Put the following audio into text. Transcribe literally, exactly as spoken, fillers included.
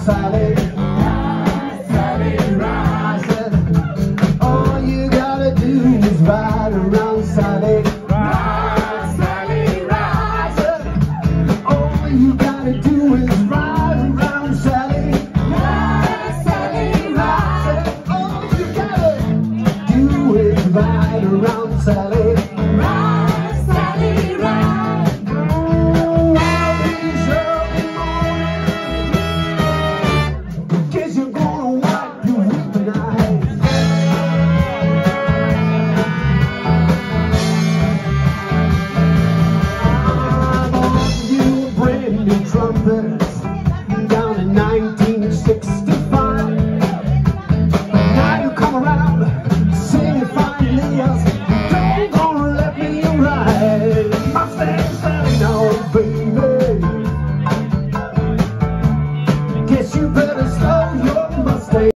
Sally, rise, Sally, rise. All you gotta do is ride around, Sally. Rise, Sally, rise. All you gotta do is ride around, Sally. Rise, Sally, rise. All you gotta do is ride around, Sally. Rise, Sally, rise. All these early mornings, 'cause you're gonna wipe your weeping eyes. I bought you a brand new trumpet.